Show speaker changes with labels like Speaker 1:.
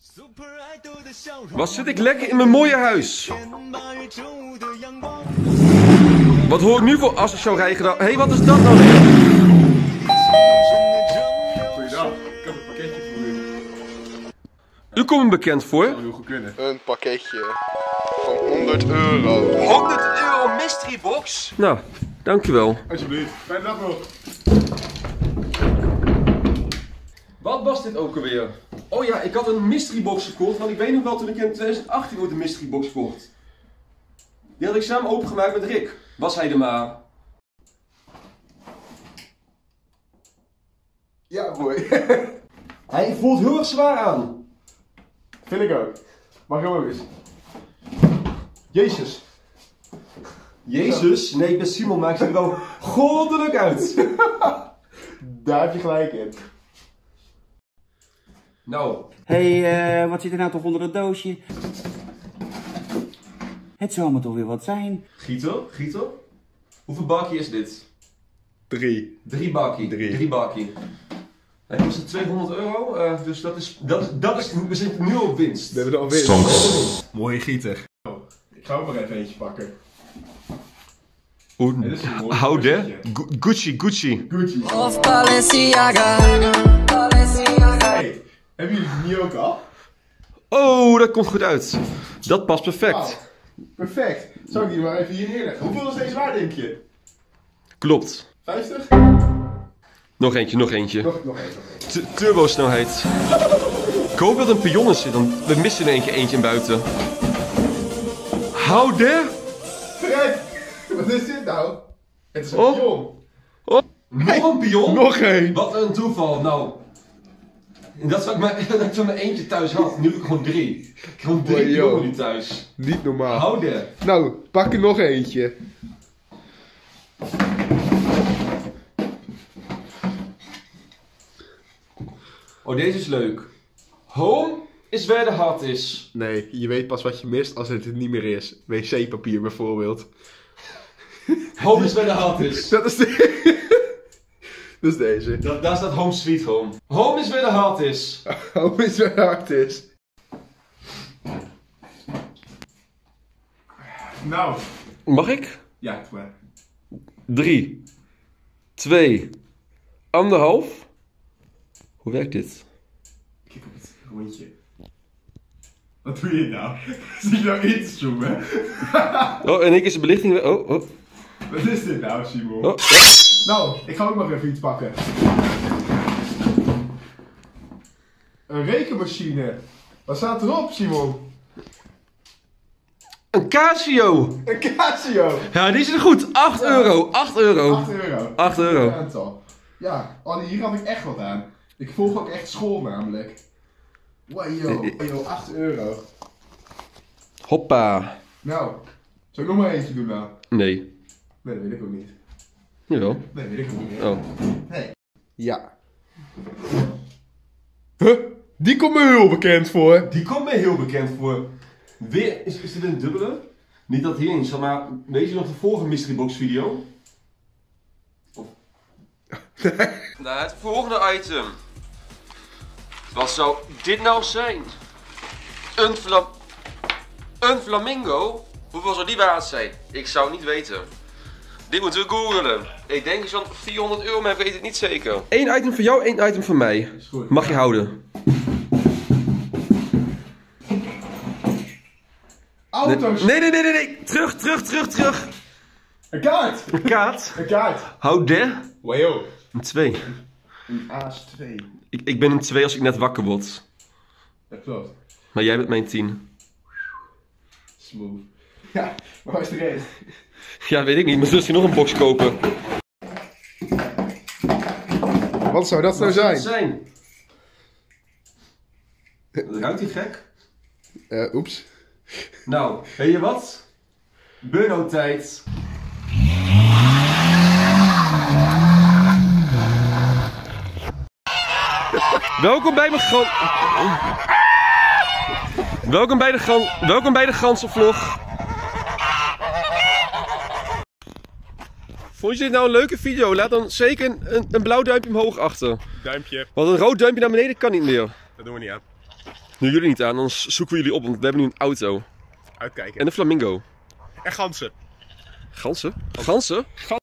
Speaker 1: Wat zit ik lekker in mijn mooie huis. Wat hoor ik nu voor asociaal rijgedrag? Hé, wat is dat nou weer?
Speaker 2: Goeiedag, ik heb een pakketje voor u.
Speaker 1: U komt me bekend voor.
Speaker 2: Dat zou goed kunnen.
Speaker 3: Een pakketje van 100 euro.
Speaker 1: 100 euro mystery box? Nou, dankjewel.
Speaker 2: Alsjeblieft, fijne dag nog.
Speaker 1: Wat was dit ook alweer? Oh ja, ik had een mystery box gekocht, want ik weet nog wel toen ik in 2018 ooit een mystery box kocht. Die had ik samen opengemaakt met Rick. Was hij er maar?
Speaker 2: Ja, mooi.
Speaker 1: Hij voelt heel erg zwaar aan.
Speaker 2: Vind ik ook. Mag ik ook eens? Jezus.
Speaker 1: Jezus? Nee, ik ben Simon, maar ik zie er wel goddelijk uit.
Speaker 2: Daar heb je gelijk in.
Speaker 1: Nou.
Speaker 4: Hé, wat zit er nou toch onder dat doosje? Het zal me toch weer wat zijn.
Speaker 1: Gieter? Hoeveel bakkie is dit?
Speaker 2: 3.
Speaker 1: 3 bakkie. 3 bakkie. Hij kostte 200 euro, dus dat is, we zitten nu op winst.
Speaker 2: We hebben er al winst. Mooie gieter. Ik ga ook maar even eentje pakken.
Speaker 1: Hou de. Gucci.
Speaker 2: Gucci.
Speaker 5: Of Balenciaga.
Speaker 2: Hey, hebben jullie die ook al?
Speaker 1: Oh, dat komt goed uit. Dat past perfect.
Speaker 2: Wow. Perfect. Zou ik die maar even hier neerleggen? Hoeveel is deze waard, denk je?
Speaker 1: Klopt.
Speaker 2: 50?
Speaker 1: Nog eentje.
Speaker 2: Nog één.
Speaker 1: Turbo snelheid. Ik hoop dat er een pion in zit, want we missen er eentje in buiten. Hou de.
Speaker 2: Fred, wat is dit nou? Het is een
Speaker 1: Oh.
Speaker 2: pion.
Speaker 1: Oh. Nog een pion?
Speaker 2: Nog één.
Speaker 1: Wat een toeval. Nou. Dat zou ik maar eentje thuis had. Nu heb ik gewoon 3. Gewoon 3 pionnen nu thuis.
Speaker 2: Niet normaal.
Speaker 1: Hou de.
Speaker 2: Nou, pak er nog eentje.
Speaker 1: Oh, deze is leuk. Home is waar de hart is.
Speaker 2: Nee, je weet pas wat je mist als het niet meer is. Wc-papier bijvoorbeeld.
Speaker 1: Home is waar de hart is.
Speaker 2: Dat is dat is deze.
Speaker 1: Daar staat home sweet home. Home is waar de hart is.
Speaker 2: Home is waar hard is. Nou.
Speaker 1: Mag ik?
Speaker 2: Ja, doe maar.
Speaker 1: 3, 2, 1,5. Hoe werkt dit?
Speaker 2: Kijk op het rondje. Wat doe je nou? Zie je nou inzoomen?
Speaker 1: Oh, en ik is de belichting weer. Oh.
Speaker 2: Wat is dit nou, Simon?
Speaker 1: Oh.
Speaker 2: Nou, ik ga ook nog even iets pakken. Een rekenmachine. Wat staat erop, Simon?
Speaker 1: Een Casio.
Speaker 2: Een Casio.
Speaker 1: Ja, die is er goed. 8 euro. 8 euro.
Speaker 2: 8 euro.
Speaker 1: 8 euro.
Speaker 2: Een aantal. Ja, oh, hier had ik echt wat aan. Ik volg ook echt school namelijk. Wow, 8 euro.
Speaker 1: Hoppa.
Speaker 2: Nou, zou ik nog maar eentje doen nou?
Speaker 1: Nee.
Speaker 2: Nee, dat weet ik ook niet.
Speaker 1: Jawel.
Speaker 2: Nee, weet ik ook niet.
Speaker 1: Oh.
Speaker 2: Nee. Ja. Huh? Die komt me heel bekend voor.
Speaker 1: Die komt mij heel bekend voor. Weer, is dit een dubbele? Niet dat hierin staat, maar weet je nog de vorige Mystery Box video? Of... Nou, het volgende item. Wat zou dit nou zijn? Een flamingo? Hoeveel zou die waard zijn? Ik zou het niet weten. Dit moeten we googlen. Ik denk zo'n 400 euro, maar ik weet het niet zeker. 1 item voor jou, 1 item voor mij.
Speaker 2: Is goed.
Speaker 1: Mag je houden.
Speaker 2: Auto's.
Speaker 1: Nee. Terug.
Speaker 2: Een kaart.
Speaker 1: Een kaart.
Speaker 2: Een kaart.
Speaker 1: Hou de.
Speaker 2: Wow.
Speaker 1: Een 2.
Speaker 2: Een A's 2.
Speaker 1: Ik ben een 2 als ik net wakker word.
Speaker 2: Dat klopt.
Speaker 1: Maar jij bent mijn 10.
Speaker 2: Smooth. Ja, maar waar is de rest?
Speaker 1: Ja, weet ik niet. Mijn zus hier nog een box kopen.
Speaker 2: Wat zou dat nou
Speaker 1: Wat zou het
Speaker 2: zijn?
Speaker 1: Ruikt die gek?
Speaker 2: Oeps.
Speaker 1: Nou, weet je wat? Burn-out tijd. Welkom bij mijn Welkom bij de ganzenvlog. Vond je dit nou een leuke video? Laat dan zeker een blauw duimpje omhoog achter.
Speaker 2: Duimpje.
Speaker 1: Want een rood duimpje naar beneden kan niet meer.
Speaker 2: Dat doen we niet aan.
Speaker 5: Nu jullie niet aan, dan zoeken we jullie op, want we hebben nu een auto.
Speaker 6: Uitkijken.
Speaker 5: En een flamingo.
Speaker 6: En ganzen.
Speaker 5: Ganzen? Ganzen?